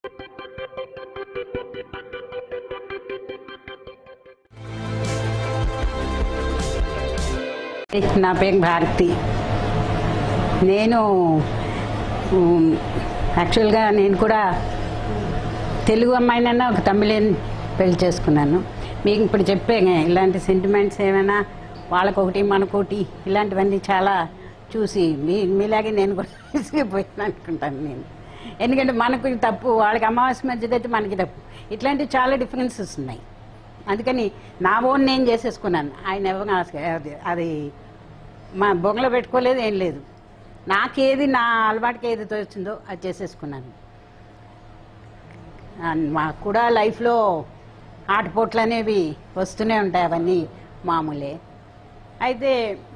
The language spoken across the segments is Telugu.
నా పేరు భారతి. నేను యాక్చువల్గా నేను కూడా తెలుగు అమ్మాయినైనా ఒక తమిళని పెళ్లి చేసుకున్నాను. మీకు ఇప్పుడు చెప్పాను ఇలాంటి సెంటిమెంట్స్ ఏమైనా వాళ్ళకొకటి మనకొకటి ఇలాంటివన్నీ చాలా చూసి మీలాగే నేను కూడా తీసుకుపోయాను అనుకుంటాను నేను. ఎందుకంటే మనకు తప్పు, వాళ్ళకి అమావాస్య మధ్యదైతే మనకి తప్పు, ఇట్లాంటివి చాలా డిఫరెన్సెస్ ఉన్నాయి. అందుకని నా ఓన్ నేను చేసేసుకున్నాను. ఆయన ఎవరు అది మా బొంగలో పెట్టుకోలేదు, ఏం లేదు. నాకేది నా అలవాటుకి ఏది తోచిందో అది చేసేసుకున్నాను. మాకు కూడా లైఫ్లో ఆటపోట్లు అనేవి వస్తూనే ఉంటాయి, అవన్నీ మామూలే. అయితే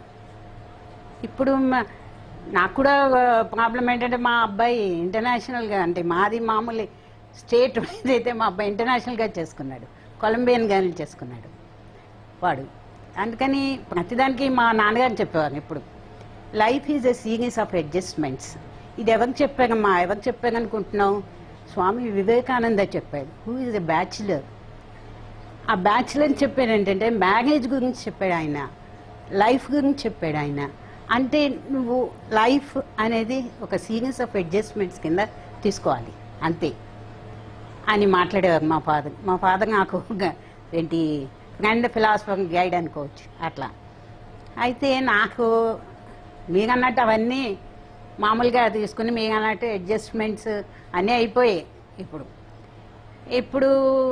ఇప్పుడు నాకు కూడా ప్రాబ్లం ఏంటంటే మా అబ్బాయి ఇంటర్నేషనల్గా, అంటే మాది మామూలు స్టేట్ అయితే మా అబ్బాయి ఇంటర్నేషనల్గా చేసుకున్నాడు, కొలంబియన్ గాని చేసుకున్నాడు వాడు. అందుకని ప్రతిదానికి మా నాన్నగారు చెప్పేవారు ఇప్పుడు, life is a series of adjustments. ఇది ఎవరికి చెప్పారమ్మా, ఎవరికి చెప్పారనుకుంటున్నావు? స్వామి వివేకానంద చెప్పాడు. Who is a bachelor. ఆ బ్యాచులర్ చెప్పాడు ఏంటంటే మ్యారేజ్ గురించి చెప్పాడు ఆయన, లైఫ్ గురించి చెప్పాడు ఆయన. అంటే నువ్వు లైఫ్ అనేది ఒక సీరీస్ ఆఫ్ అడ్జస్ట్మెంట్స్ కింద తీసుకోవాలి అంతే అని మాట్లాడేవారు మా ఫాదర్. మా ఫాదర్ నాకు ఏంటి ఫ్రెండ్, ఫిలాసఫర్, గైడ్ అనుకోవచ్చు అట్లా. అయితే నాకు మీరన్నట్టు అవన్నీ మామూలుగా తీసుకుని మీరన్నట్టు అడ్జస్ట్మెంట్స్ అన్నీ అయిపోయాయి. ఇప్పుడు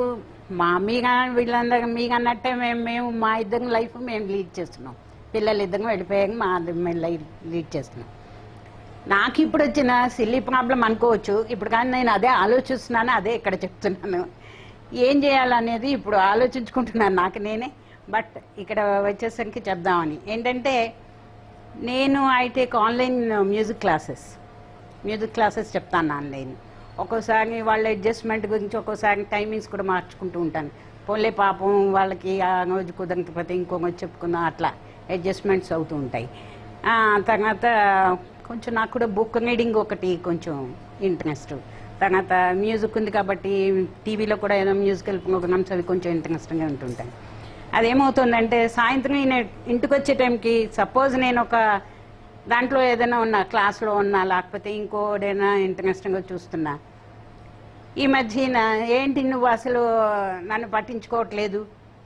వీళ్ళందరూ మీరన్నట్టే మేము మా ఇద్దరు లైఫ్ మేము లీడ్ చేస్తున్నాం. పిల్లలు ఇద్దరు వెళ్ళిపోయాక మా లైఫ్ లీడ్ చేస్తున్నాం. నాకు ఇప్పుడు వచ్చిన సిల్లీ ప్రాబ్లం అనుకోవచ్చు ఇప్పుడు, కానీ నేను అదే ఆలోచిస్తున్నాను, అదే ఇక్కడ చెప్తున్నాను. ఏం చేయాలనేది ఇప్పుడు ఆలోచించుకుంటున్నాను నాకు నేనే. బట్ ఇక్కడ వచ్చేసరికి చెప్దామని ఏంటంటే, నేను I take online music classes చెప్తాను ఆన్లైన్. ఒక్కోసారి వాళ్ళ అడ్జస్ట్మెంట్ గురించి ఒక్కోసారి టైమింగ్స్ కూడా మార్చుకుంటూ ఉంటాను. పోలే పాపం వాళ్ళకి ఆ రోజు కుదరకపోతే ఇంకో రోజు చెప్పుకుందాం, అట్లా అడ్జస్ట్మెంట్స్ అవుతూ ఉంటాయి. తర్వాత కొంచెం నాకు కూడా బుక్ రీడింగ్ ఒకటి కొంచెం ఇంట్రెస్ట్. తర్వాత మ్యూజిక్ ఉంది కాబట్టి టీవీలో కూడా ఏదో మ్యూజికల్ ప్రోగ్రామ్స్ అవి కొంచెం ఇంట్రెస్టింగ్గా ఉంటుంటాయి. అదేమవుతుందంటే సాయంత్రం ఇంటికి వచ్చే టైంకి సపోజ్ నేను ఒక దాంట్లో ఏదైనా ఉన్నా, క్లాస్లో ఉన్నా, లేకపోతే ఇంకోడైనా ఇంట్రెస్టింగ్గా చూస్తున్నా, ఈ మధ్యన ఏంటి నువ్వు అసలు నన్ను పట్టించుకోవట్లేదు,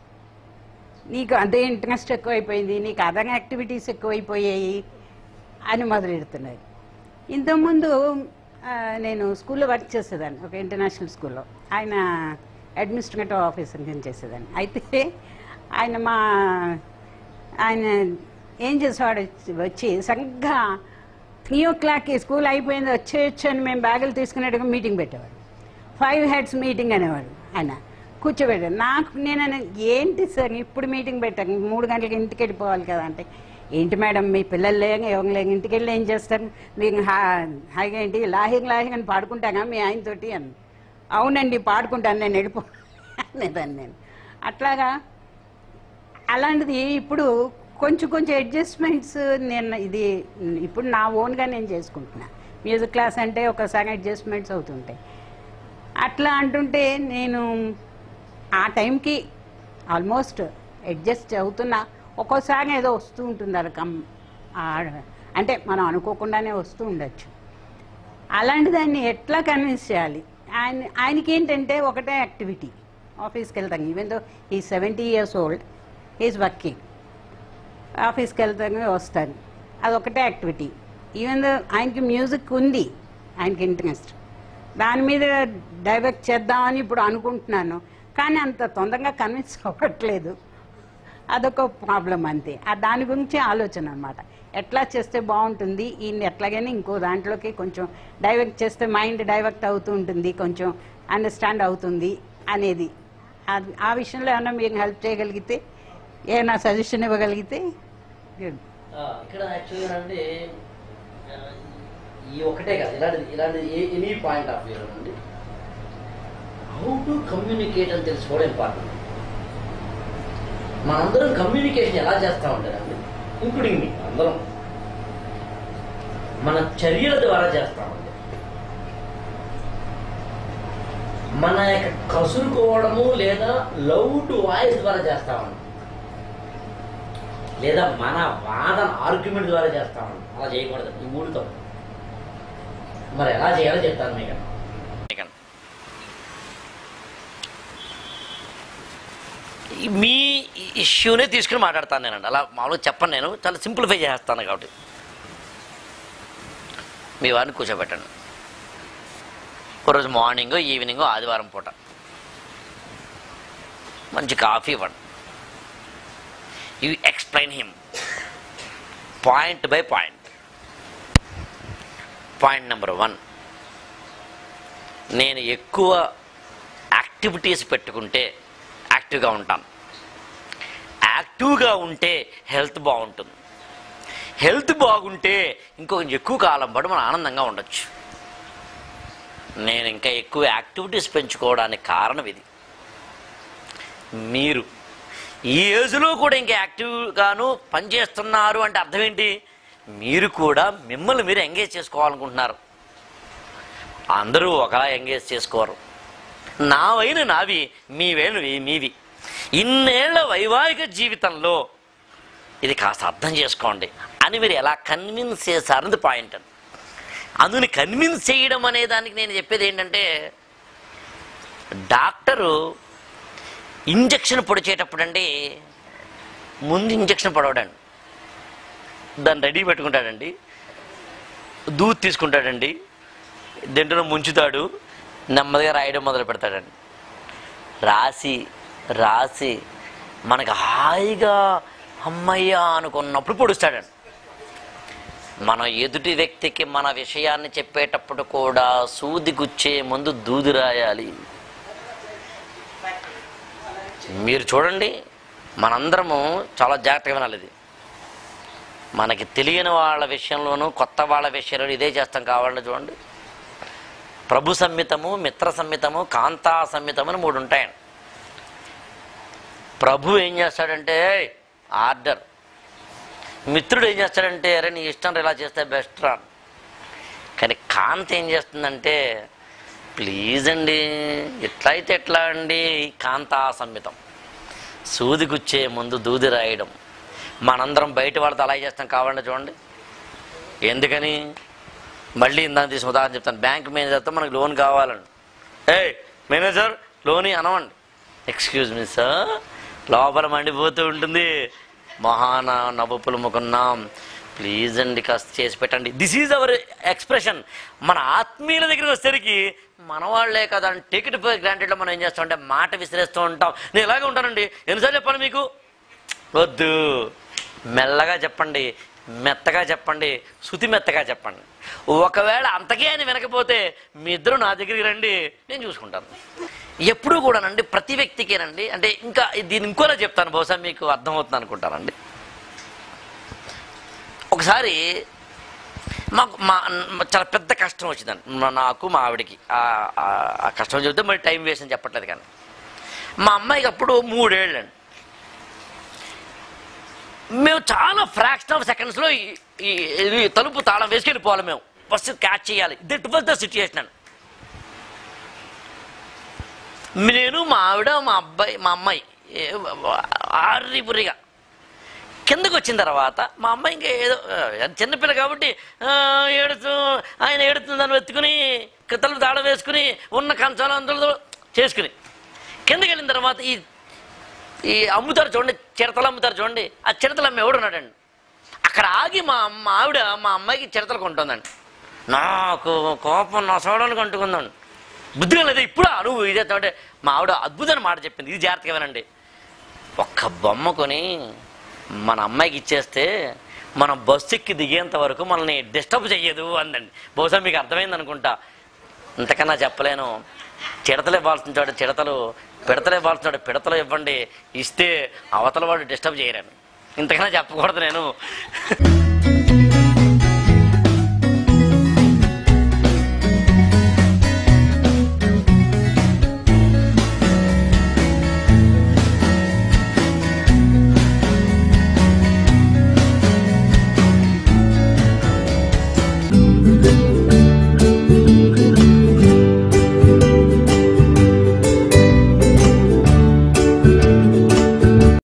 నీకు అదే ఇంట్రెస్ట్ ఎక్కువైపోయింది, నీకు అదర్ యాక్టివిటీస్ ఎక్కువైపోయాయి అని మొదలెడుతున్నారు. ఇంతకుముందు నేను స్కూల్లో వర్క్ చేసేదాన్ని, ఒక ఇంటర్నేషనల్ స్కూల్లో. ఆయన అడ్మినిస్ట్రేటివ్ ఆఫీసర్ కింద చేసేదాన్ని. అయితే ఆయన ఏం చేసేవాడు, వచ్చి సరిగ్గా 3 o'clock స్కూల్ అయిపోయింది వచ్చేయచ్చు అని మేము బ్యాగులు తీసుకునేట్టుగా మీటింగ్ పెట్టేవాడు. 5 heads మీటింగ్ అనేవాడు ఆయన కూర్చోబెట్టాడు. నేను ఏంటి సార్ ఇప్పుడు మీటింగ్ పెట్టాను, 3 గంటలకి ఇంటికి వెళ్ళిపోవాలి కదా అంటే, ఏంటి మేడం మీ పిల్లలు లేక ఎవరు లేక ఇంటికి వెళ్ళి ఏం చేస్తారు, మీకు హాయిగా ఏంటి లాహింగ్ అని పాడుకుంటాగా మీ ఆయనతోటి అని. అవునండి పాడుకుంటాను, నేను వెళ్ళిపోలేదని నేను. అట్లాగా అలాంటిది ఇప్పుడు కొంచెం అడ్జస్ట్మెంట్స్ నేను ఇది ఇప్పుడు నా ఓన్గా నేను చేసుకుంటున్నా. మ్యూజిక్ క్లాస్ అంటే ఒకసారి అడ్జస్ట్మెంట్స్ అవుతుంటాయి. అట్లా అంటుంటే నేను ఆ టైంకి ఆల్మోస్ట్ అడ్జస్ట్ అవుతున్నా. ఒక్కోసారి ఏదో వస్తూ ఉంటుంది రకం, అంటే మనం అనుకోకుండానే వస్తూ ఉండొచ్చు. అలాంటి దాన్ని ఎట్లా కన్విన్స్ చేయాలి? ఆయనకి ఏంటంటే ఒకటే యాక్టివిటీ, ఆఫీస్కి వెళ్తాను. ఈవెన్ దో ఈ 70 years old, ఈజ్ వర్కింగ్. ఆఫీస్కి వెళ్తాను వస్తాను, అదొకటే యాక్టివిటీ. ఈవెన్ దో ఆయనకి మ్యూజిక్ ఉంది, ఆయనకి ఇంట్రెస్ట్, దాని మీద డైవర్ట్ చేద్దామని ఇప్పుడు అనుకుంటున్నాను. కానీ అంత తొందరగా కన్విన్స్ అవ్వట్లేదు, అదొక ప్రాబ్లం అంతే. దాని గురించి ఆలోచన అనమాట, ఎట్లా చేస్తే బాగుంటుంది, ఈయన ఎట్లాగైనా ఇంకో దాంట్లోకి కొంచెం డైవర్ట్ చేస్తే మైండ్ డైవర్ట్ అవుతూ ఉంటుంది, కొంచెం అండర్స్టాండ్ అవుతుంది అనేది. ఆ విషయంలో ఏమన్నా మీకు హెల్ప్ చేయగలిగితే, ఏమైనా సజెషన్ ఇవ్వగలిగితే. ఇక్కడ యాక్చువల్గా అంటే ఈ ఒకటే కాదు, ఇలాంటి ఎనీ పాయింట్ ఆఫ్ వ్యూ అండి, హౌ టు కమ్యూనికేట్ అని తెలుసుకోవడం ఇంపార్టెంట్. మనందరం కమ్యూనికేషన్ ఎలా చేస్తూ ఉంటారండి, ఇంక్లూడింగ్ మీ అందరం మన చర్యల ద్వారా చేస్తామండి. మన యొక్క కసురుకోవడము లేదా లౌడ్ వాయిస్ ద్వారా చేస్తామని, లేదా మన వాదన ఆర్గ్యుమెంట్ ద్వారా చేస్తామని. అలా చేయకూడదు ఈ మూడుతో. మరి ఎలా చేయాలో చెప్తాను మీకు. మీ ఇష్యూనే తీసుకుని మాట్లాడతాను నేనండి. అలా మామూలుగా చెప్పను, నేను చాలా సింప్లిఫై చేస్తాను. కాబట్టి మీ వారిని కూర్చోబెట్టండి. ఒకరోజు మార్నింగో ఈవినింగో ఆదివారం పూట మంచి కాఫీ ఇవ్వండి. You explain him point by point. Point number 1, నేను ఎక్కువ యాక్టివిటీస్ పెట్టుకుంటే యాక్టివ్గా ఉంటాను. యాక్టివ్గా ఉంటే హెల్త్ బాగుంటుంది. హెల్త్ బాగుంటే ఇంకొంచెం ఎక్కువ కాలం పాటు మనం ఆనందంగా ఉండొచ్చు. నేను ఇంకా ఎక్కువ యాక్టివిటీస్ పెంచుకోవడానికి కారణం ఇది. మీరు ఈ ఏజ్లో కూడా ఇంకా యాక్టివ్గాను పనిచేస్తున్నారు అంటే అర్థం ఏంటి? మీరు కూడా మిమ్మల్ని మీరు ఎంగేజ్ చేసుకోవాలనుకుంటున్నారు. అందరూ ఒకలా ఎంగేజ్ చేసుకోరు. నావైన నావి, మీవైన మీవి. ఇన్నేళ్ల వైవాహిక జీవితంలో ఇది కాస్త అర్థం చేసుకోండి అని మీరు ఎలా కన్విన్స్ చేశారన్నది పాయింట్. అని అందుని కన్విన్స్ చేయడం అనే దానికి నేను చెప్పేది ఏంటంటే, డాక్టరు ఇంజక్షన్ పొడిచేటప్పుడు అండి ముందు ఇంజక్షన్ పొడవడండి, దాన్ని రెడీ పెట్టుకుంటాడండి, దూద్ తీసుకుంటాడండి, దీంట్లో ముంచుతాడు, నెమ్మదిగా రాయడం మొదలు పెడతాడండి. రాసి రాసి మనకు హాయిగా అమ్మయ్య అనుకున్నప్పుడు పొడుస్తాడండి. మన ఎదుటి వ్యక్తికి మన విషయాన్ని చెప్పేటప్పుడు కూడా సూది గుచ్చే ముందు దూది రాయాలి. మీరు చూడండి, మనందరము చాలా జాగ్రత్తగా వినాలి. ఇది మనకి తెలియని వాళ్ళ విషయంలోనూ కొత్త వాళ్ళ విషయంలోనూ ఇదే చేస్తాం. కావాలని చూడండి, ప్రభు సంహితము, మిత్ర సంహితము, కాంతా సంహితము అని 3 ఉంటాయండి. ప్రభు ఏం చేస్తాడంటే ఆర్డర్, మిత్రుడు ఏం చేస్తాడంటే అరే నీ ఇష్టం ఇలా చేస్తే బెస్ట్ రా. కానీ కాంత ఏం చేస్తుందంటే ప్లీజ్ అండి ఎట్లా అయితే ఎట్లా అండి. కాంతా సంహితం, సూది గుచ్చే ముందు దూది రాయడం. మనందరం బయట వాళ్ళతో అలా చేస్తాం. కావాలంటే చూడండి. ఎందుకని? మళ్ళీ ఇందాక తీసిన ఉదాహరణ చెప్తాను. బ్యాంక్ మేనేజర్తో మనకు లోన్ కావాలండి. మేనేజర్ లోన్ అనవండి. ఎక్స్క్యూజ్ మీ సార్, లోపల మండిపోతూ ఉంటుంది. మహాన నవ్వుపులు ముకున్నాం, ప్లీజ్ అండి కాస్త చేసి పెట్టండి. This is our expression. మన ఆత్మీయుల దగ్గరికి వచ్చేసరికి మన వాళ్లే కదా అని టికెట్ ఫర్ గ్రాంటెడ్లో మనం ఏం చేస్తామంటే మాట విసిరేస్తూ ఉంటాం. నేను ఇలాగే ఉంటానండి, ఎన్నిసార్లు చెప్పాను మీకు? వద్దు, మెల్లగా చెప్పండి, మెత్తగా చెప్పండి, శృతి మెత్తగా చెప్పండి. ఒకవేళ అంతకే అని వినకపోతే మీ ఇద్దరు నా దగ్గరికి రండి, నేను చూసుకుంటాను. ఎప్పుడూ కూడానండి ప్రతి వ్యక్తికేనండి, అంటే ఇంకా దీన్ని ఇంకోలా చెప్తాను, బహుశా మీకు అర్థమవుతుంది అనుకుంటానండి. ఒకసారి మాకు చాలా పెద్ద కష్టం వచ్చిందండి, నాకు మా ఆవిడకి. ఆ కష్టం చెబితే మరి టైం వేస్ట్ అని చెప్పట్లేదు. కానీ మా అమ్మాయికి అప్పుడు 3 ఏళ్ళండి. మేము చాలా ఫ్రాక్షన్ ఆఫ్ సెకండ్స్లో ఈ తలుపు తాళం వేసుకెళ్ళిపోవాలి. మేము ఫస్ట్ క్యాచ్ చేయాలి. దిట్ వాజ్ ద సిచ్యుయేషన్ అండి. నేను, మా ఆవిడ, మా అమ్మాయి ఆర్రిపురిగా కిందకు వచ్చిన తర్వాత మా అమ్మాయి ఇంకా ఏదో చిన్నపిల్ల కాబట్టి ఆయన ఏడుతుందని వెతుకుని తలుపు తాళం వేసుకుని ఉన్న కంచాలు అందులో చేసుకుని కిందకి వెళ్ళిన తర్వాత ఈ అమ్ముతారు చూడండి, చిడతలు అమ్ముతారు చూడండి, ఆ చిడతలు అమ్మ ఎవడు ఉన్నాడండి. అక్కడ ఆగి మా ఆవిడ మా అమ్మాయికి చిడతలు కొంటుందండి. నాకు కోపం నా సోడానికి అంటుకుందండి. బుద్ధిగా లేదా ఇప్పుడు నువ్వు ఇదే అంటే మా ఆవిడ అద్భుతమైన మాట చెప్పింది. ఇది జాగ్రత్తగా వినండి. ఒక్క బొమ్మ కొని మన అమ్మాయికి ఇచ్చేస్తే మనం బస్సు ఎక్కి దిగేంత వరకు మనల్ని డిస్టర్బ్ చెయ్యదు అందండి. బహుశా మీకు అర్థమైంది అనుకుంటా. ఇంతకన్నా చెప్పలేను. చిడతలు ఇవ్వాల్సిన చోట చిడతలు, పిడతలు ఇవ్వాల్సిన చోట పిడతలు ఇవ్వండి. ఇస్తే అవతల వాడు డిస్టర్బ్ చేయరని. ఇంతకన్నా చెప్పకూడదు నేను.